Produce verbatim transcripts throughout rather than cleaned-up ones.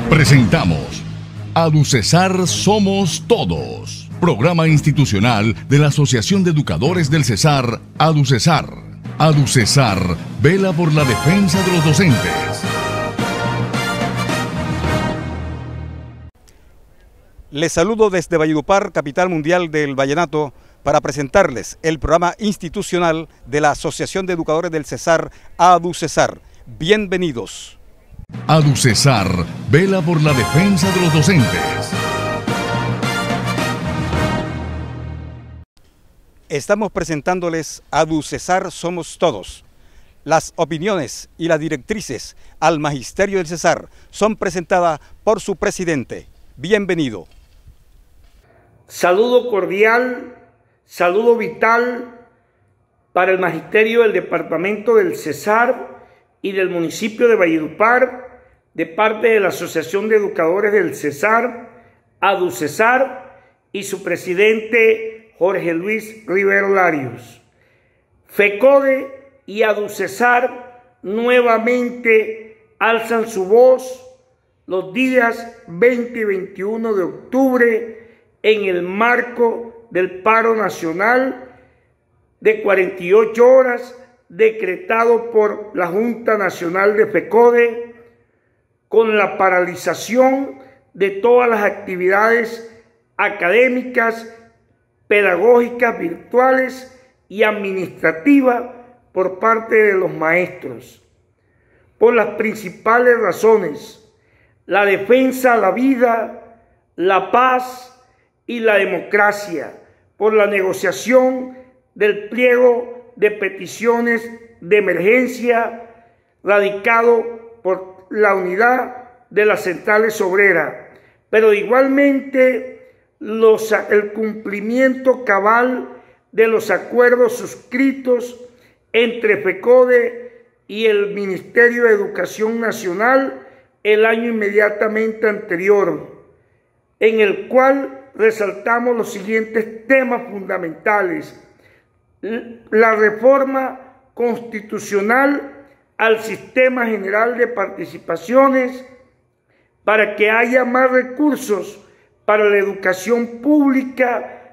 Presentamos AduCesar Somos Todos, programa institucional de la Asociación de Educadores del Cesar, AduCesar. AduCesar vela por la defensa de los docentes. Les saludo desde Valledupar, capital mundial del vallenato, para presentarles el programa institucional de la Asociación de Educadores del Cesar, AduCesar. Bienvenidos. AduCesar vela por la defensa de los docentes. Estamos presentándoles AduCesar Somos Todos. Las opiniones y las directrices al Magisterio del Cesar son presentadas por su presidente. Bienvenido. Saludo cordial, saludo vital para el Magisterio del Departamento del Cesar y del municipio de Valledupar, de parte de la Asociación de Educadores del Cesar, AduCesar, y su presidente Jorge Luis Rivero Larios. FECODE y AduCesar nuevamente alzan su voz los días veinte y veintiuno de octubre en el marco del paro nacional de cuarenta y ocho horas decretado por la Junta Nacional de FECODE, con la paralización de todas las actividades académicas, pedagógicas, virtuales y administrativas por parte de los maestros, por las principales razones: la defensa a la vida, la paz y la democracia, por la negociación del pliego de peticiones de emergencia radicado por la unidad de las centrales obreras, pero igualmente los, el cumplimiento cabal de los acuerdos suscritos entre FECODE y el Ministerio de Educación Nacional el año inmediatamente anterior, en el cual resaltamos los siguientes temas fundamentales: la reforma constitucional al sistema general de participaciones para que haya más recursos para la educación pública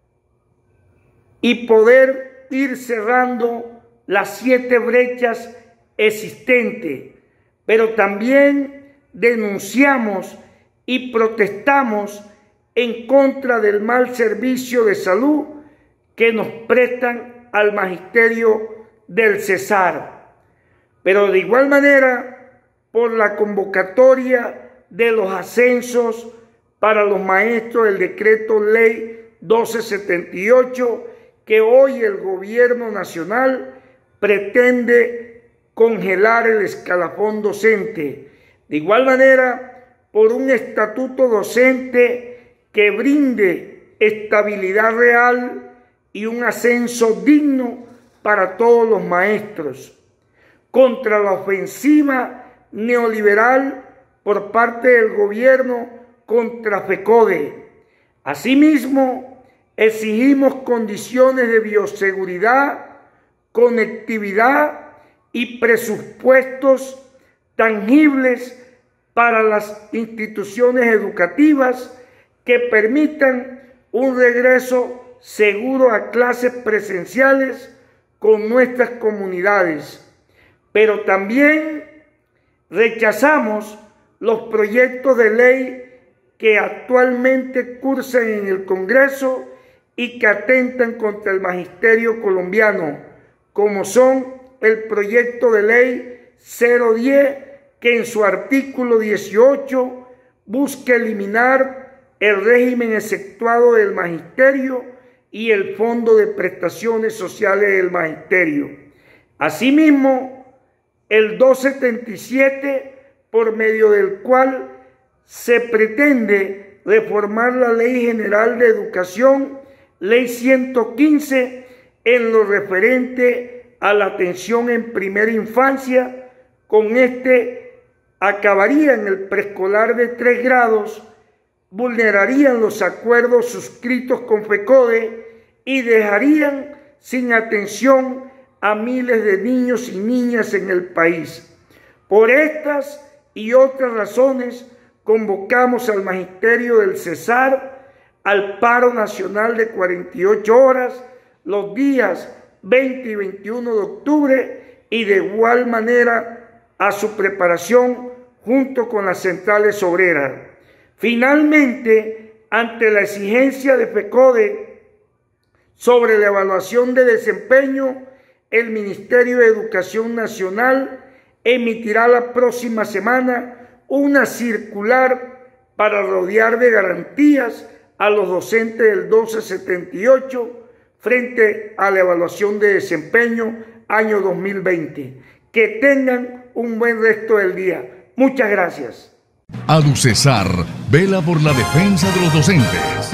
y poder ir cerrando las siete brechas existentes. Pero también denunciamos y protestamos en contra del mal servicio de salud que nos prestan al Magisterio del Cesar, pero de igual manera por la convocatoria de los ascensos para los maestros del decreto ley doce setenta y ocho, que hoy el gobierno nacional pretende congelar el escalafón docente. De igual manera, por un estatuto docente que brinde estabilidad real y un ascenso digno para todos los maestros, contra la ofensiva neoliberal por parte del gobierno contra FECODE. Asimismo, exigimos condiciones de bioseguridad, conectividad y presupuestos tangibles para las instituciones educativas que permitan un regreso seguro a clases presenciales con nuestras comunidades. Pero también rechazamos los proyectos de ley que actualmente cursan en el Congreso y que atentan contra el magisterio colombiano, como son el proyecto de ley cero diez, que en su artículo dieciocho busca eliminar el régimen exceptuado del magisterio y el Fondo de Prestaciones Sociales del Magisterio. Asimismo, el doscientos setenta y siete, por medio del cual se pretende reformar la Ley General de Educación, Ley ciento quince, en lo referente a la atención en primera infancia. Con este acabarían el preescolar de tres grados, vulnerarían los acuerdos suscritos con FECODE y dejarían sin atención a miles de niños y niñas en el país. Por estas y otras razones, convocamos al magisterio del Cesar al paro nacional de cuarenta y ocho horas los días veinte y veintiuno de octubre y de igual manera a su preparación junto con las centrales obreras. Finalmente, ante la exigencia de FECODE sobre la evaluación de desempeño, el Ministerio de Educación Nacional emitirá la próxima semana una circular para rodear de garantías a los docentes del doce setenta y ocho frente a la evaluación de desempeño año dos mil veinte. Que tengan un buen resto del día. Muchas gracias. ADUCESAR vela por la defensa de los docentes.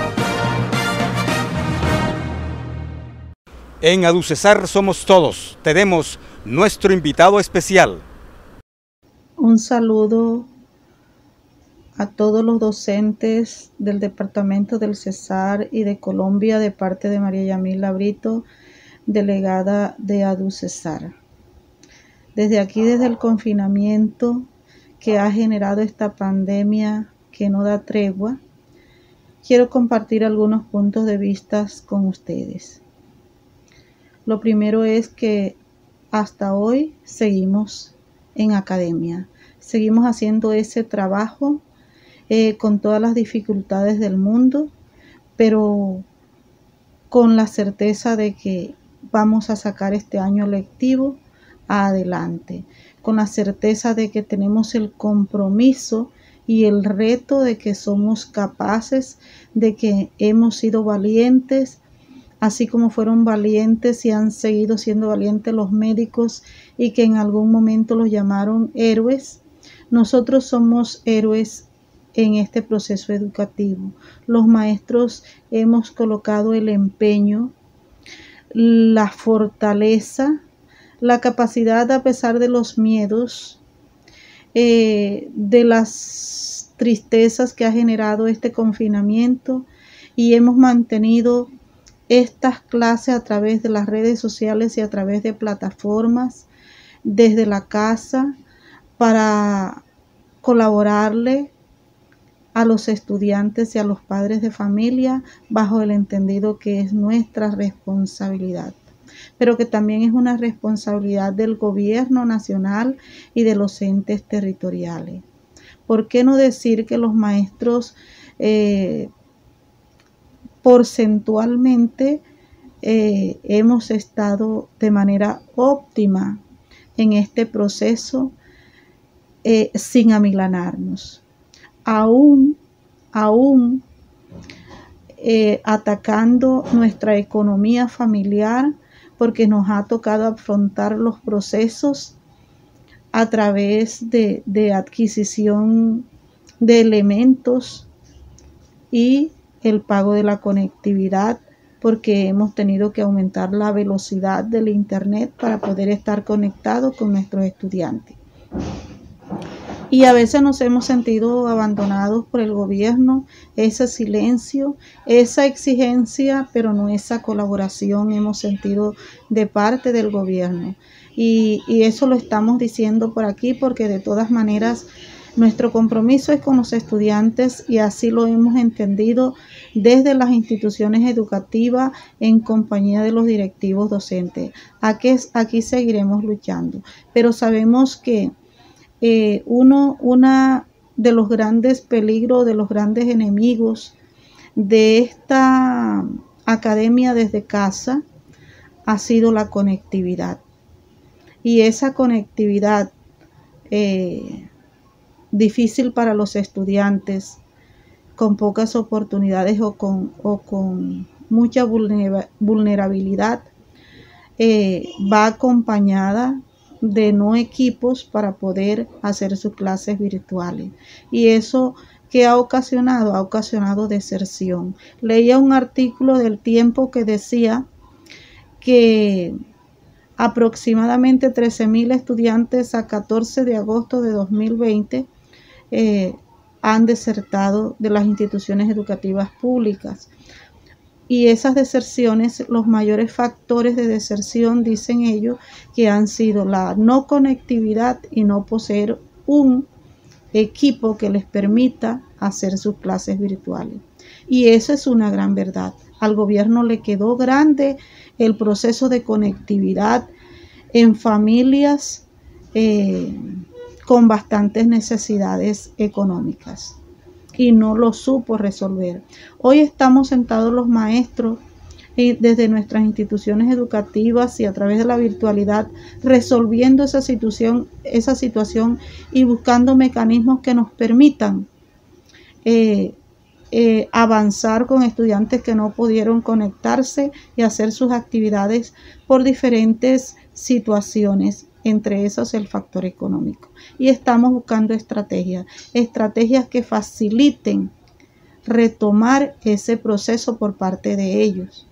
En ADUCESAR somos todos. Tenemos nuestro invitado especial. Un saludo a todos los docentes del Departamento del Cesar y de Colombia de parte de María Yamila Brito, delegada de ADUCESAR. Desde aquí, desde el confinamiento que ha generado esta pandemia que no da tregua, quiero compartir algunos puntos de vista con ustedes. Lo primero es que hasta hoy seguimos en academia, seguimos haciendo ese trabajo eh, con todas las dificultades del mundo, pero con la certeza de que vamos a sacar este año lectivo adelante, con la certeza de que tenemos el compromiso y el reto de que somos capaces, de que hemos sido valientes, así como fueron valientes y han seguido siendo valientes los médicos y que en algún momento los llamaron héroes. Nosotros somos héroes en este proceso educativo. Los maestros hemos colocado el empeño, la fortaleza, la capacidad a pesar de los miedos, eh, de las tristezas que ha generado este confinamiento, y hemos mantenido estas clases a través de las redes sociales y a través de plataformas desde la casa para colaborarle a los estudiantes y a los padres de familia bajo el entendido que es nuestra responsabilidad, pero que también es una responsabilidad del gobierno nacional y de los entes territoriales. ¿Por qué no decir que los maestros eh, porcentualmente eh, hemos estado de manera óptima en este proceso eh, sin amilanarnos? Aún, aún eh, atacando nuestra economía familiar, porque nos ha tocado afrontar los procesos a través de, de adquisición de elementos y el pago de la conectividad, porque hemos tenido que aumentar la velocidad del internet para poder estar conectados con nuestros estudiantes. Y a veces nos hemos sentido abandonados por el gobierno, ese silencio, esa exigencia, pero no esa colaboración hemos sentido de parte del gobierno. Y, y eso lo estamos diciendo por aquí porque de todas maneras nuestro compromiso es con los estudiantes y así lo hemos entendido desde las instituciones educativas en compañía de los directivos docentes. Aquí, aquí seguiremos luchando, pero sabemos que Eh, uno una de los grandes peligros, de los grandes enemigos de esta academia desde casa ha sido la conectividad. Y esa conectividad eh, difícil para los estudiantes, con pocas oportunidades o con, o con mucha vulnerabilidad, eh, va acompañada de no equipos para poder hacer sus clases virtuales. Y eso que ha ocasionado, ha ocasionado deserción. Leía un artículo del Tiempo que decía que aproximadamente trece mil estudiantes a catorce de agosto de dos mil veinte eh, han desertado de las instituciones educativas públicas. Y esas deserciones, los mayores factores de deserción, dicen ellos, que han sido la no conectividad y no poseer un equipo que les permita hacer sus clases virtuales. Y eso es una gran verdad. Al gobierno le quedó grande el proceso de conectividad en familias eh, con bastantes necesidades económicas y no lo supo resolver. Hoy estamos sentados los maestros eh, desde nuestras instituciones educativas y a través de la virtualidad resolviendo esa situación, esa situación y buscando mecanismos que nos permitan eh, Eh, avanzar con estudiantes que no pudieron conectarse y hacer sus actividades por diferentes situaciones, entre esos el factor económico. Y estamos buscando estrategias, estrategias que faciliten retomar ese proceso por parte de ellos.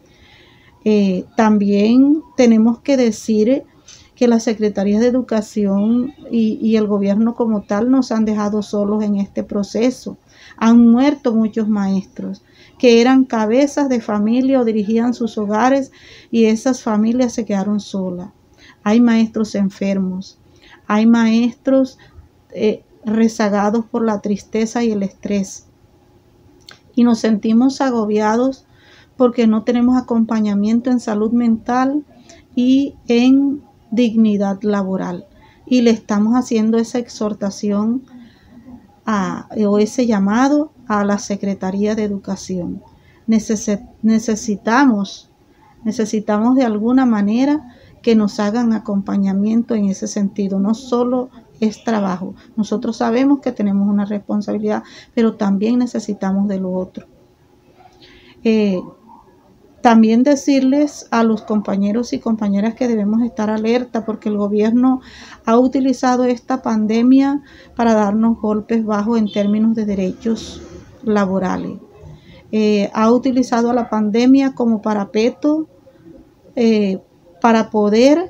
Eh, también tenemos que decir que las secretarías de educación y, y el gobierno como tal nos han dejado solos en este proceso. Han muerto muchos maestros que eran cabezas de familia o dirigían sus hogares y esas familias se quedaron solas. Hay maestros enfermos, hay maestros eh, rezagados por la tristeza y el estrés. Y nos sentimos agobiados porque no tenemos acompañamiento en salud mental y en dignidad laboral. Y le estamos haciendo esa exhortación A, o ese llamado a la Secretaría de Educación. Neces necesitamos, necesitamos de alguna manera que nos hagan acompañamiento en ese sentido. No solo es trabajo. Nosotros sabemos que tenemos una responsabilidad, pero también necesitamos de lo otro. Eh, También decirles a los compañeros y compañeras que debemos estar alerta porque el gobierno ha utilizado esta pandemia para darnos golpes bajos en términos de derechos laborales. Eh, ha utilizado a la pandemia como parapeto eh, para poder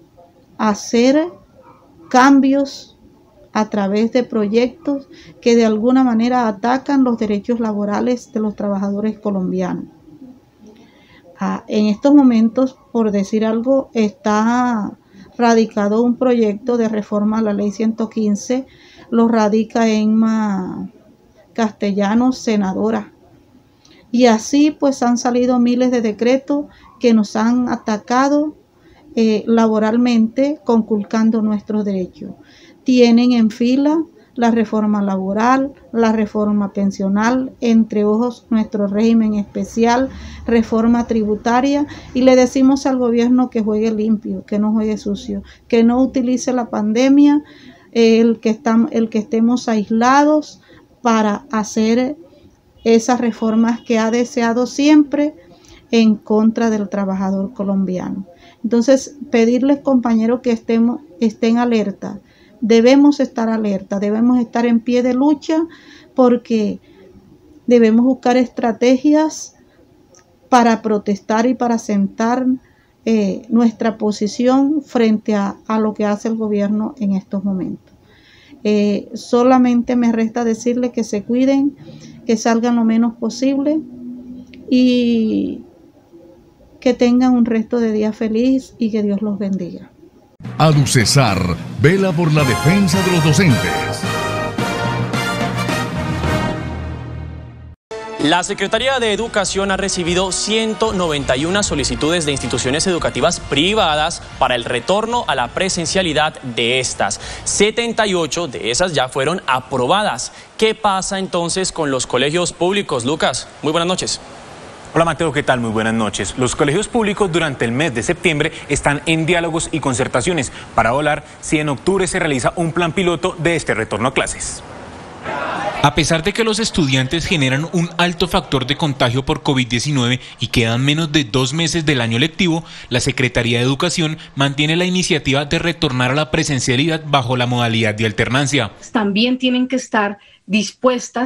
hacer cambios a través de proyectos que de alguna manera atacan los derechos laborales de los trabajadores colombianos. Ah, en estos momentos, por decir algo, está radicado un proyecto de reforma a la ley ciento quince, lo radica Emma Castellanos, senadora. Y así pues han salido miles de decretos que nos han atacado eh, laboralmente, conculcando nuestros derechos. Tienen en fila la reforma laboral, la reforma pensional, entre ojos nuestro régimen especial, reforma tributaria, y le decimos al gobierno que juegue limpio, que no juegue sucio, que no utilice la pandemia, el que, estamos, el que estemos aislados para hacer esas reformas que ha deseado siempre en contra del trabajador colombiano. Entonces, pedirles, compañeros, que estemos, estén alerta. Debemos estar alerta, debemos estar en pie de lucha porque debemos buscar estrategias para protestar y para sentar eh, nuestra posición frente a, a lo que hace el gobierno en estos momentos. Eh, solamente me resta decirles que se cuiden, que salgan lo menos posible y que tengan un resto de día feliz y que Dios los bendiga. ADUCESAR vela por la defensa de los docentes. La Secretaría de Educación ha recibido ciento noventa y una solicitudes de instituciones educativas privadas para el retorno a la presencialidad de estas. setenta y ocho de esas ya fueron aprobadas. ¿Qué pasa entonces con los colegios públicos, Lucas? Muy buenas noches. Hola Mateo, ¿qué tal? Muy buenas noches. Los colegios públicos durante el mes de septiembre están en diálogos y concertaciones para hablar si en octubre se realiza un plan piloto de este retorno a clases. A pesar de que los estudiantes generan un alto factor de contagio por COVID diecinueve y quedan menos de dos meses del año lectivo, la Secretaría de Educación mantiene la iniciativa de retornar a la presencialidad bajo la modalidad de alternancia. También tienen que estar dispuestas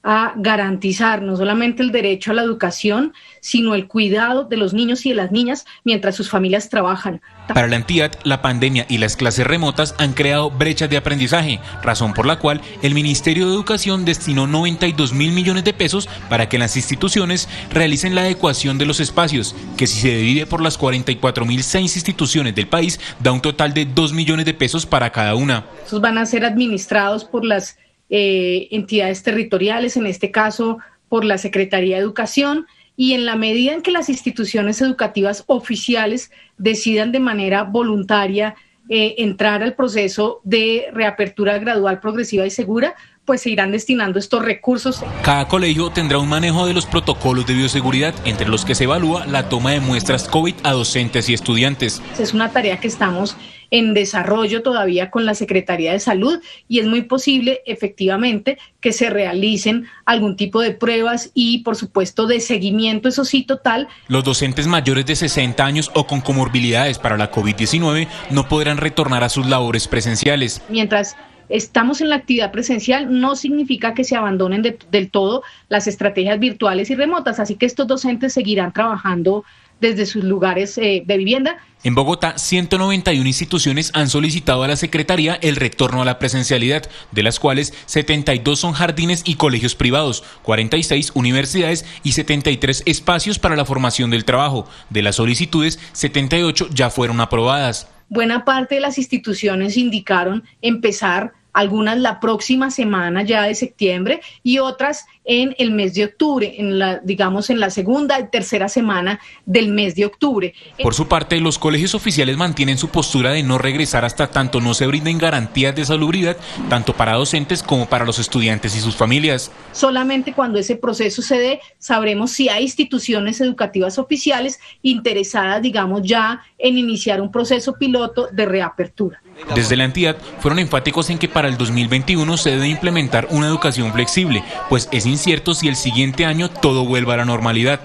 a garantizar no solamente el derecho a la educación, sino el cuidado de los niños y de las niñas mientras sus familias trabajan. Para la entidad, la pandemia y las clases remotas han creado brechas de aprendizaje, razón por la cual el Ministerio de Educación destinó noventa y dos mil millones de pesos para que las instituciones realicen la adecuación de los espacios, que si se divide por las cuarenta y cuatro mil seis instituciones del país, da un total de dos millones de pesos para cada una. Estos van a ser administrados por las eh, entidades territoriales, en este caso por la Secretaría de Educación, y en la medida en que las instituciones educativas oficiales decidan de manera voluntaria eh, entrar al proceso de reapertura gradual, progresiva y segura, pues se irán destinando estos recursos. Cada colegio tendrá un manejo de los protocolos de bioseguridad, entre los que se evalúa la toma de muestras COVID a docentes y estudiantes. Es una tarea que estamos en desarrollo todavía con la Secretaría de Salud y es muy posible efectivamente que se realicen algún tipo de pruebas y por supuesto de seguimiento, eso sí, total. Los docentes mayores de sesenta años o con comorbilidades para la COVID diecinueve no podrán retornar a sus labores presenciales. Mientras estamos en la actividad presencial, no significa que se abandonen de, del todo las estrategias virtuales y remotas, así que estos docentes seguirán trabajando desde sus lugares eh, de vivienda. En Bogotá, ciento noventa y una instituciones han solicitado a la Secretaría el retorno a la presencialidad, de las cuales setenta y dos son jardines y colegios privados, cuarenta y seis universidades y setenta y tres espacios para la formación del trabajo. De las solicitudes, setenta y ocho ya fueron aprobadas. Buena parte de las instituciones indicaron empezar, algunas la próxima semana ya de septiembre y otras en el mes de octubre, en la, digamos en la segunda y tercera semana del mes de octubre. Por su parte, los colegios oficiales mantienen su postura de no regresar hasta tanto no se brinden garantías de salubridad, tanto para docentes como para los estudiantes y sus familias. Solamente cuando ese proceso se dé, sabremos si hay instituciones educativas oficiales interesadas, digamos, ya en iniciar un proceso piloto de reapertura. Desde la entidad fueron enfáticos en que para el dos mil veintiuno se debe implementar una educación flexible, pues es incierto si el siguiente año todo vuelva a la normalidad.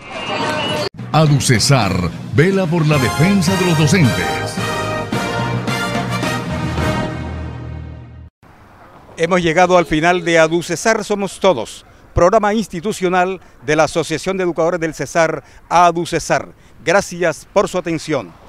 ADUCESAR vela por la defensa de los docentes. Hemos llegado al final de ADUCESAR Somos Todos, programa institucional de la Asociación de Educadores del Cesar, ADUCESAR. Gracias por su atención.